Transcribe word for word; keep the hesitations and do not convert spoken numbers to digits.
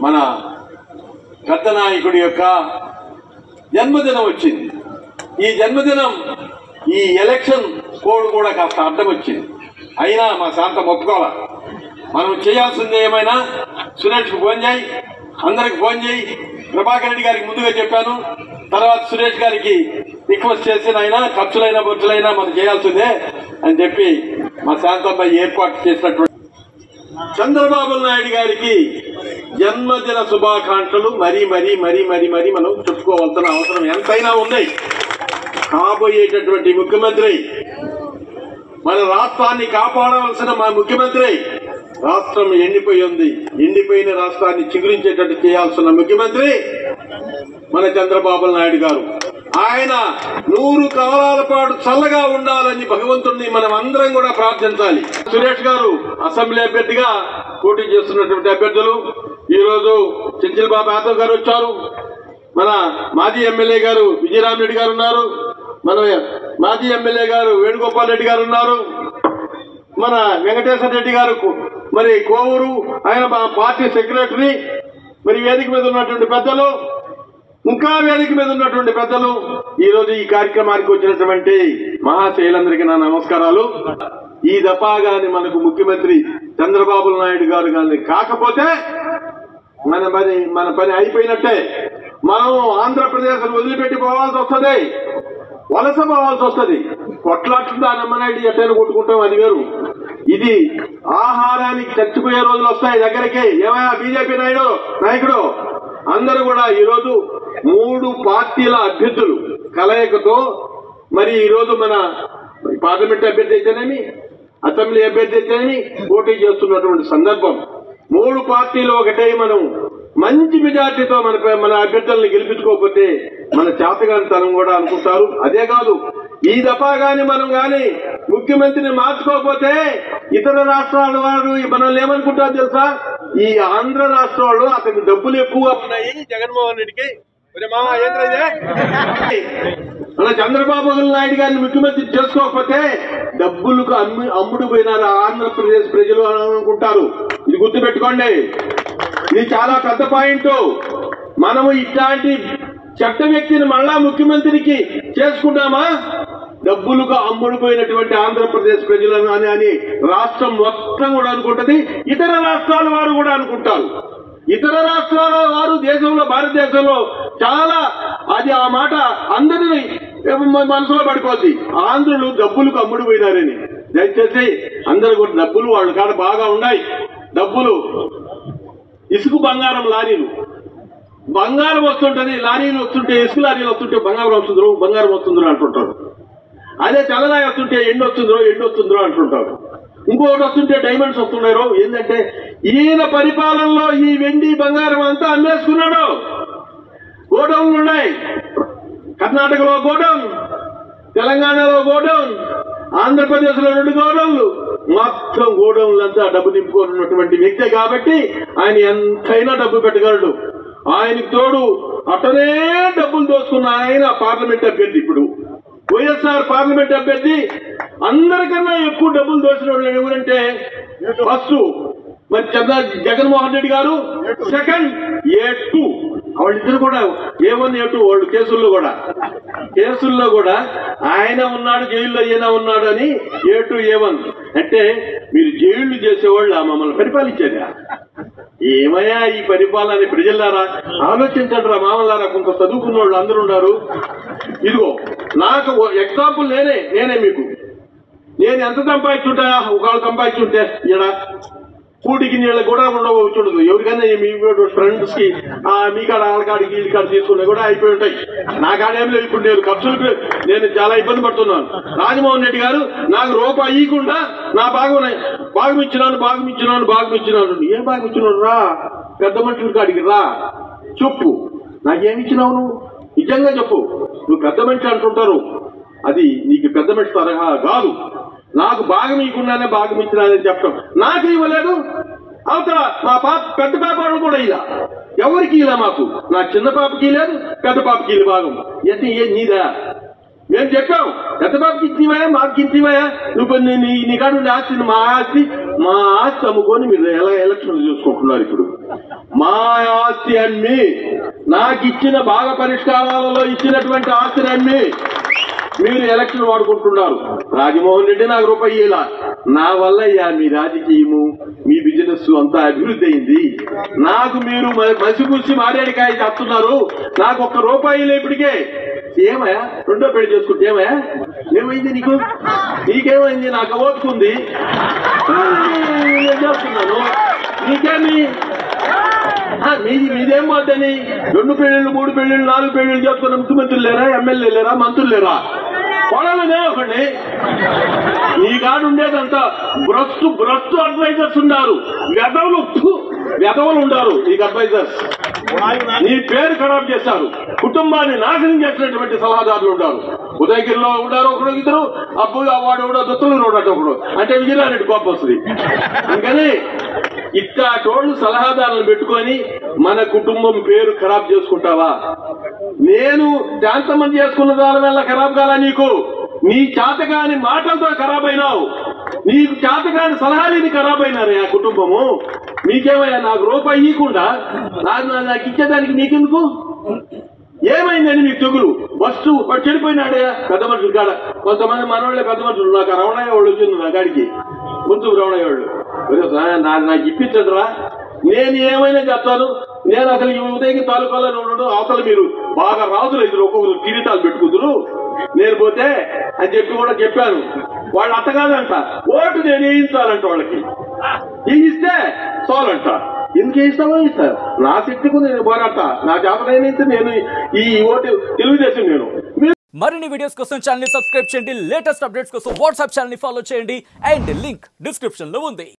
మన పెద్ద నాయకుడి యొక్క జన్మదినం వచ్చింది. ఈ జన్మదినం ఈ ఎలక్షన్ కోడ్ కూడా కాస్త అడ్డం వచ్చింది. అయినా మా శాంతం ఒప్పుకోవాలా. మనం చేయాల్సింది ఏమైనా సురేష్కి ఫోన్ చేయి, అందరికి ఫోన్ చేయి. ప్రభాకర్ రెడ్డి గారికి ముందుగా చెప్పాను, తర్వాత సురేష్ గారికి రిక్వెస్ట్ చేసిన అయినా ఖర్చులైనా బొచ్చులైనా మనం చేయాల్సిందే అని చెప్పి మా శాంతమ్మ ఏర్పాటు చేసినటువంటి చంద్రబాబు నాయుడు గారికి జన్మదిన శుభాకాంక్షలు మరీ మరీ మరీ మరీ మరీ మనం చెప్పుకోవాల్సిన అవసరం ఎంతైనా ఉంది. కాబోయేటటువంటి ముఖ్యమంత్రి, మన రాష్ట్రాన్ని కాపాడవలసిన మా ముఖ్యమంత్రి, రాష్ట్రం ఎండిపోయి ఉంది, ఎండిపోయిన రాష్ట్రాన్ని చిగురించేటట్టు చేయాల్సిన ముఖ్యమంత్రి మన చంద్రబాబు నాయుడు గారు. ఆయన నూరు కాలాల పాటు చల్లగా ఉండాలని భగవంతుడిని మనం అందరం కూడా ప్రార్థించాలి. సురేష్ గారు అసెంబ్లీ అభ్యర్థిగా పోటీ చేస్తున్నటువంటి అభ్యర్థులు ఈ రోజు చెంచిలబాబు యాదవ్ గారు వచ్చారు. మన మాజీ ఎమ్మెల్యే గారు విజయరామరెడ్డి గారు ఉన్నారు. మన మాజీ ఎమ్మెల్యే గారు వేణుగోపాల్ రెడ్డి గారు ఉన్నారు. మన వెంకటేశ్వర రెడ్డి గారు మరి కోవూరు, ఆయన మా పార్టీ సెక్రటరీ. మరి వేదిక మీద ఉన్నటువంటి పెద్దలు, ఇంకా వేదిక మీద ఉన్నటువంటి పెద్దలు, ఈ రోజు ఈ కార్యక్రమానికి వచ్చినటువంటి మహాశైలందరికీ నా నమస్కారాలు. ఈ దఫా గాని మనకు ముఖ్యమంత్రి చంద్రబాబు నాయుడు గారు గాని కాకపోతే మన పని మన పని అయిపోయినట్టే. మనం ఆంధ్రప్రదేశ్ వదిలిపెట్టి పోవాల్సి వస్తుంది, వలస పోవాల్సి వస్తుంది. కొట్లాట్లుందా నమ్మనాయుడు ఎట్టైనా కొట్టుకుంటాం, అది వేరు. ఇది ఆహారానికి చచ్చిపోయే రోజులు వస్తాయి దగ్గరికి. ఏమయ్యా బీజేపీ నాయుడు నాయకుడు అందరూ కూడా ఈరోజు మూడు పార్టీల అభ్యర్థులు కలయికతో మరి ఈరోజు మన పార్లమెంట్ అభ్యర్థి అయితేనేమి, అసెంబ్లీ అభ్యర్థి అయితేనేమి పోటీ చేస్తున్నటువంటి సందర్భం. మూడు పార్టీలు ఒకటే మనం మంచి మెజార్టీతో మన మన అభ్యర్థులను గెలిపించుకోకపోతే మన చేతగానితనం కూడా అనుకుంటారు. అదే కాదు, ఈ దఫా గాని మనం గాని ముఖ్యమంత్రిని మార్చుకోకపోతే ఇతర రాష్ట్రాల వారు మనల్ని ఏమనుకుంటారు తెలుసా? ఈ ఆంధ్ర రాష్ట్రాల్లో అతనికి డబ్బులు ఎక్కువ ఉన్నాయి జగన్మోహన్ రెడ్డికి. మామ ఏంటంటే మన చంద్రబాబు నాయుడు గారిని ముఖ్యమంత్రి చేసుకోకపోతే డబ్బులకు అమ్మి అమ్ముడు పోయినారు ఆంధ్రప్రదేశ్ ప్రజలు అని అనుకుంటారు. ఇది గుర్తుపెట్టుకోండి, ఇది చాలా పెద్ద పాయింట్. మనము ఇట్లాంటి చట్ట వ్యక్తిని మళ్ళా ముఖ్యమంత్రికి చేసుకుంటామా? డబ్బులుగా అమ్ముడుపోయినటువంటి ఆంధ్రప్రదేశ్ ప్రజలను అని అని రాష్ట్రం మొత్తం కూడా అనుకుంటది, ఇతర రాష్ట్రాల వారు కూడా అనుకుంటారు. ఇతర రాష్ట్రాల వారు దేశంలో భారతదేశంలో చాలా అది ఆ మాట అందరినీ మనసులో పడిపోద్ది. ఆంధ్రులు డబ్బులకు అమ్ముడుపోయినారని. దయచేసి అందరూ కూడా డబ్బులు వాళ్ళ కాడ బాగా ఉన్నాయి. డబ్బులు ఇసుక బంగారం లారీలు, బంగారం వస్తుంటది, లారీలు వస్తుంటే ఇసుక లారీలు వస్తుంటే బంగారం వస్తుందో బంగారం వస్తుందో అంటుంటారు. అదే తెల్లరాయి వస్తుంటే ఎండు వస్తుందో ఎండు వస్తుందో అంటుంటారు. ఇంకొకటి వస్తుంటే డైమండ్స్ వస్తున్నారో. ఏంటంటే ఈయన పరిపాలనలో ఈ వెండి బంగారం అంతా అమ్మేసుకున్నాడు. గోడౌన్లు ఉన్నాయి, కర్ణాటకలో గోడౌన్, తెలంగాణలో గోడౌన్, ఆంధ్రప్రదేశ్ లో రెండు గోడౌన్లు, మొత్తం గోడౌన్లంతా డబ్బు నింపుకోనున్నటువంటి వ్యక్తే కాబట్టి ఆయన ఎంతైనా డబ్బు పెట్టగలడు. ఆయనకు తోడు అతనే డబ్బులు దోసుకున్న ఆయన పార్లమెంట్ అభ్యర్థి. ఇప్పుడు వైఎస్ఆర్ పార్లమెంట్ అభ్యర్థి అందరికన్నా ఎక్కువ డబ్బులు దోసిన ఎవరంటే ఫస్ట్ మరి చంద్ర జగన్మోహన్ రెడ్డి గారు, సెకండ్ ఏ టూ. వాళ్ళిద్దరు కూడా ఏ వన్ ఏ టూ వాళ్ళు కేసుల్లో కూడా కేసుల్లో కూడా ఆయన ఉన్నాడు జైల్లో, ఈయన ఉన్నాడు అని ఏ టూ ఏ వన్. అంటే మీరు జైళ్లు చేసేవాళ్ళు మమ్మల్ని పరిపాలించారా? ఏమయ్యా ఈ పరిపాలన? ప్రజలారా ఆలోచించండి రా మామలారా, కొంత చదువుకున్న వాళ్ళు అందరూ ఉన్నారు. ఇదిగో నాకు ఎగ్జాంపుల్ నేనే నేనే మీకు నేను ఎంత సంపాదించుంటా, ఒకళ్ళు సంపాదించుంటే ఇలా కూటికి నీళ్ళ కూడా ఉండవు చూడదు. ఎవరికైనా మీ ఫ్రెండ్స్ కి మీ కాడ వాళ్ళ కాడికి వీళ్ళ కాడ తీసుకున్నా కూడా అయిపోయి ఉంటాయి. నా కాడేం లేదు. ఇప్పుడు నేను ఖర్చులకు నేను చాలా ఇబ్బంది పడుతున్నాను. రాజమోహన్ రెడ్డి గారు నాకు రూపాయి ఇవ్వకుండా నా భాగం భాగం ఇచ్చినాను భాగం ఇచ్చినాను భాగం ఇచ్చినాను. ఏం భాగం ఇచ్చినాను? రా పెద్ద మనుషుల కాడికి రా, చెప్పు నాకేమిచ్చినావు నువ్వు, నిజంగా చెప్పు. నువ్వు పెద్ద మనిషి అంటుంటారు, అది నీకు పెద్ద మనిషి తరహా కాదు. నాకు భాగం ఇవ్వకుండానే భాగం ఇచ్చినానని చెప్పడం. నాకు ఇవ్వలేదు, అవతల మా పాప పెద్ద పాప కూడా ఇలా ఎవరికి ఇలా, మాకు నా చిన్న పాపకి లేదు, పెద్ద పాపకి ఇలా భాగం. అంటే ఏ నీదా? మేము చెప్పాం పెద్దబాబుకి ఇచ్చివయా మాకు ఇచ్చివయా నువ్వు నీ కాడు ఆస్తి మా ఆస్తి మా ఆస్తి అమ్ముకొని మీరు ఎలా ఎలక్షన్లు చూసుకుంటున్నారు. ఇప్పుడు మా ఆస్తి అమ్మి నాకు ఇచ్చిన భాగ పరిష్కారాలలో ఇచ్చినటువంటి ఆస్తిని అమ్మి మీరు ఎలక్షన్ వాడుకుంటున్నారు. రాజమోహన్ రెడ్డి నాకు రూపాయి ఇలా నా వల్ల అయ్యా మీ రాజకీయము మీ బిజినెస్ అంతా అభివృద్ధి అయింది. నాకు మీరు మసిపూసి మారేడికాయ చేస్తున్నారు. నాకు ఒక్క రూపాయి ఇప్పటికే ఏమయ్యా రెండో పెళ్లి చేసుకుంటే ఏమయ్యా ఏమైంది నీకు నీకేమైంది నాకు ఓటుకుంది చేస్తున్నాను నీకేమి మీది మీదేం పోద్దని రెండు పెళ్లిళ్ళు మూడు పెళ్లిళ్ళు నాలుగు పెళ్లిళ్ళు చేసుకున్న ముఖ్యమంత్రులు లేరా ఎమ్మెల్యే లేరా మంత్రులు లేరా పొలాలనే ఒకటి నీ కాడు ఉండేదంతా భ్రష్టు భ్రష్టు అడ్వైజర్స్ ఉన్నారు. వెధవులు వెధవులు ఉండారు నీకు అడ్వైజర్స్. నీ పేరు ఖరాబ్ చేశారు. కుటుంబాన్ని నాశనం చేసినటువంటి సలహాదారులు ఉంటారు. ఉదయగిరిలో ఉండారు ఒకడు ఇద్దరు అప్పుడు వాడు కూడా దుత్తలు రోడ్డు ఒకడు అంటే విజయనారెడ్డి కోపం వస్తుంది. అందుకని ఇట్టాటోళ్ళు సలహాదారులను పెట్టుకొని మన కుటుంబం పేరు ఖరాబ్ చేసుకుంటావా? నేను శాంతమంది చేసుకున్న దాని వల్ల ఖరాబ్ కాలా నీకు? నీ చేతగాని మాటలతో ఖరాబ్ అయినావు. నీకు చేతగాని సలహాలు ఖరాబ్ అయినారు ఆ కుటుంబము. నీకేమయ్యా నాకు రూపాయి ఇవ్వకుండా నాకు ఇచ్చేదానికి నీకెందుకు? ఏమైందని నీకు తెగులు ఫస్ట్ వాడు చెడిపోయినాడయా పెద్ద మనుషులు కాడ కొంతమంది మనవాళ్ళే పెద్ద మనుషులు. నాకు రవణయ్య వాళ్ళు వచ్చింది నా కాడికి ముందు రవణయ్య వాళ్ళు నాకు ఇప్పించదురా నేను ఏమైనా చెప్తాను. నేను అసలు ఈ ఉదయం తాలూకాలో ఉండడు అవతల మీరు బాగా రాజులు ఇద్దరు ఒక్కొక్కరు కిరీటాలు పెట్టుకుందరు నేను పోతే అని చెప్పి కూడా చెప్పాను. వాళ్ళు అట్ట కాదంట ఓటు నేను వేయించాలంట వాళ్ళకి వేయిస్తే చాలంట. ఎందుకు వేయిస్తామో ఇస్తారు నా శక్తికి నేను పోరాడతా నా జాతకైతే నేను ఈ ఓటు తెలుగుదేశం నేను. మరిన్ని వీడియోస్ కోసం ఛానల్ ని సబ్స్క్రైబ్ చేయండి. లేటెస్ట్ అప్డేట్స్ కోసం వాట్సాప్ ఛానల్ ని ఫాలో చేయండి అండ్ లింక్ డిస్క్రిప్షన్ లో ఉంది.